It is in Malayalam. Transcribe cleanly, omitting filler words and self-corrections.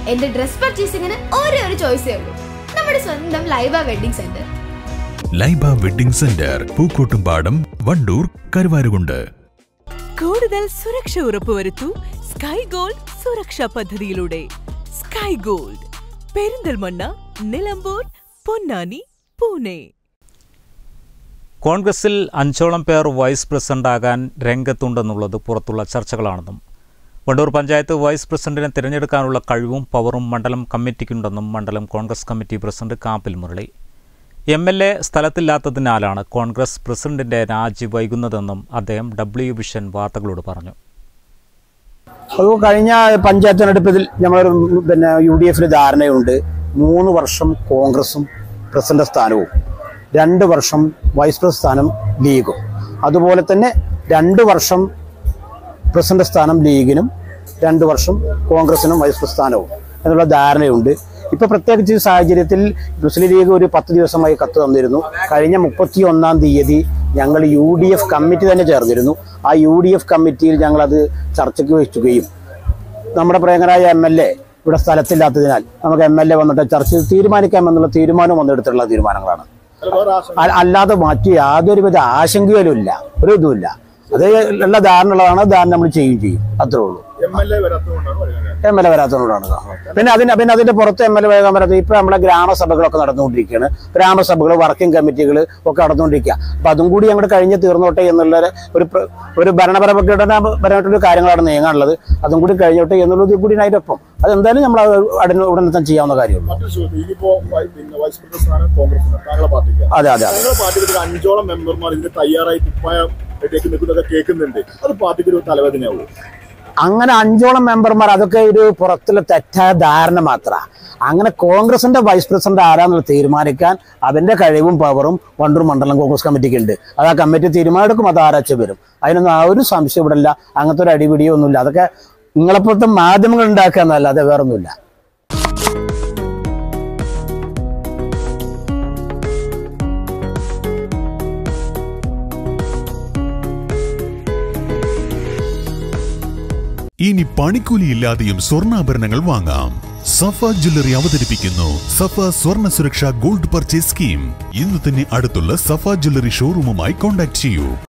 എന്റെ ഡ്രസ് പർച്ചേസിംഗിന് ഒരേ ഒരു ചോയ്സേ ഉള്ളൂ, നമ്മുടെ സ്വന്തം Laiba wedding centre. Laiba wedding centre, Pookkottumpadam, Wandoor, Karuvarakundu. കൂടുതൽ സുരക്ഷ ഉറപ്പുവരുത്തൂ സ്കൈ ഗോൾഡ് സുരക്ഷാ പദ്ധതിയിലൂടെ. Sky Gold, Perinthalmanna, Nilambur, Ponnani, Pune. കോൺഗ്രസിൽ 5ഓളം പേർ വൈസ് പ്രസിഡന്റാകാൻ രംഗത്തുണ്ടെന്നുള്ളത് പുറത്തുള്ള ചർച്ചകളാണെന്നും വണ്ടൂർ പഞ്ചായത്ത് വൈസ് പ്രസിഡന്റിനെ തിരഞ്ഞെടുക്കാനുള്ള കഴിവും പവറും മണ്ഡലം കമ്മിറ്റിക്കുണ്ടെന്നും മണ്ഡലം Congress committee president Kappil Murali. MLA സ്ഥലത്തില്ലാത്തതിനാലാണ് കോൺഗ്രസ് പ്രസിഡന്റിന്റെ രാജി വൈകുന്നതെന്നും അദ്ദേഹം WVഷൻ വാർത്തകളോട് പറഞ്ഞു. കഴിഞ്ഞ പഞ്ചായത്ത് തെരഞ്ഞെടുപ്പിൽ ഞങ്ങൾ UDF ധാരണയുണ്ട്. 3 വർഷം കോൺഗ്രസും പ്രസിഡന്റ് സ്ഥാനവും 2 വർഷം വൈസ് പ്രസിഡന്റ് സ്ഥാനം ലീഗും, അതുപോലെ തന്നെ 2 വർഷം പ്രസിഡന്റ് സ്ഥാനം ലീഗിനും 2 വർഷം കോൺഗ്രസിനും വൈസ് പ്രസിഡന്റ് സ്ഥാനവും എന്നുള്ള ധാരണയുണ്ട്. ഇപ്പോൾ പ്രത്യേകിച്ച് ഈ സാഹചര്യത്തിൽ മുസ്ലിം ലീഗ് ഒരു 10 ദിവസമായി കത്ത് തന്നിരുന്നു. കഴിഞ്ഞ 31-ാം തീയതി ഞങ്ങൾ UDF കമ്മിറ്റി തന്നെ ചേർന്നിരുന്നു. ആ UDF കമ്മിറ്റിയിൽ ഞങ്ങളത് ചർച്ചയ്ക്ക് വെക്കുകയും നമ്മുടെ പ്രിയങ്കരായ MLA ഇവിടെ സ്ഥലത്തില്ലാത്തതിനാൽ നമുക്ക് MLA വന്നിട്ട് ചർച്ച തീരുമാനിക്കാമെന്നുള്ള തീരുമാനം വന്നെടുത്തിട്ടുള്ള തീരുമാനങ്ങളാണ്. അല്ലാതെ മറ്റു യാതൊരുവിധ ആശങ്കയിലും ഇല്ല, ഒരു ഇതുമില്ല. അത് ഉള്ള ധാരണ ഉള്ളതാണ്, ധാരണ നമ്മൾ ചെയ്യും, അത്രേ ഉള്ളൂ. MLA വരാത്തതുകൊണ്ടാണ്. പിന്നെ അതിന്റെ പുറത്ത് MLA വരാൻ പറ്റാത്ത ഇപ്പൊ നമ്മുടെ ഗ്രാമസഭകളൊക്കെ നടന്നുകൊണ്ടിരിക്കുകയാണ്. ഗ്രാമസഭകൾ, വർക്കിംഗ് കമ്മിറ്റികൾ ഒക്കെ നടന്നുകൊണ്ടിരിക്കുക. അപ്പൊ അതും കൂടി ഞങ്ങളുടെ കഴിഞ്ഞ് തീർന്നോട്ടെ എന്നുള്ള ഒരു ഭരണപരമായിട്ടൊരു കാര്യങ്ങളാണ് നീങ്ങാനുള്ളത്. അതും കൂടി കഴിഞ്ഞോട്ടെ എന്നുള്ളത് കൂടി അതിനൊപ്പം അതെന്തായാലും നമ്മൾ ഉടനെ തന്നെ ചെയ്യാവുന്ന കാര്യമുള്ളൂ. അതെ 5ഓളം മെമ്പർമാർ ഇതിന് തയ്യാറായി കേൾക്കുന്നുണ്ട്. അത് പാർട്ടിക്ക് ഒരു തലവേദനയാവും. അങ്ങനെ 5ഓളം മെമ്പർമാർ, അതൊക്കെ ഒരു പുറത്തുള്ള തെറ്റായ ധാരണ മാത്രമാണ്. അങ്ങനെ കോൺഗ്രസിന്റെ വൈസ് പ്രസിഡന്റ് ആരാന്നുള്ള തീരുമാനിക്കാൻ അതിന്റെ കഴിവും പവറും വണ്ടൂർ മണ്ഡലം കോൺഗ്രസ് കമ്മിറ്റിക്ക് ഉണ്ട്. അത് ആ കമ്മിറ്റി തീരുമാനമെടുക്കും, അത് ആരാച്ച വരും. അതിനൊന്നും ആ ഒരു സംശയം ഇവിടെ ഇല്ല. അങ്ങനത്തെ ഒരു അടിപിടിയോ ഒന്നുമില്ല. അതൊക്കെ നിങ്ങളെപ്പോഴത്തെ മാധ്യമങ്ങൾ ഉണ്ടാക്കുക എന്നല്ലാതെ വേറൊന്നുമില്ല. ഇനി പണിക്കൂലിയില്ലാതെയും സ്വർണ്ണാഭരണങ്ങൾ വാങ്ങാം. സഫ ജ്വല്ലറി അവതരിപ്പിക്കുന്നു സഫ സ്വർണ്ണ സുരക്ഷ ഗോൾഡ് പർച്ചേസ് സ്കീം. ഇന്ന് തന്നെ അടുത്തുള്ള സഫ ജ്വല്ലറി ഷോറൂമുമായി കോൺടാക്ട് ചെയ്യൂ.